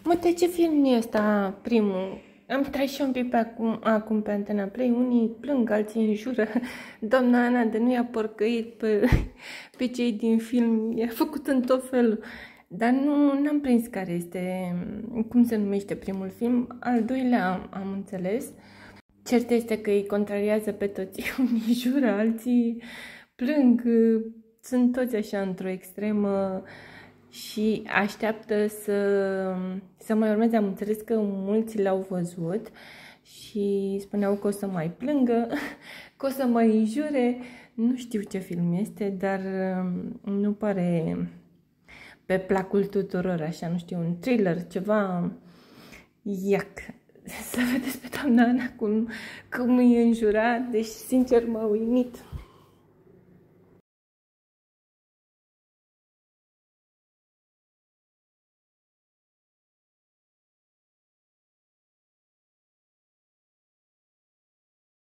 Mă, ce film e ăsta primul? Am tras și un pic acum pe Antena Play, unii plâng, alții înjură. Doamna Ana de nu i-a porcăit pe cei din film, i-a făcut în tot felul. Dar n-am prins care este, cum se numește primul film. Al doilea am înțeles. Cert este că îi contrariază pe toți, unii jură, alții plâng, sunt toți așa într-o extremă și așteaptă să mai urmeze. Am înțeles că mulți l-au văzut și spuneau că o să mai plângă, că o să mai înjure. Nu știu ce film este, dar nu pare pe placul tuturor, așa, nu știu, un thriller, ceva iac. Să vedeți pe doamna Ana cum îi înjura, deci sincer m-a uimit.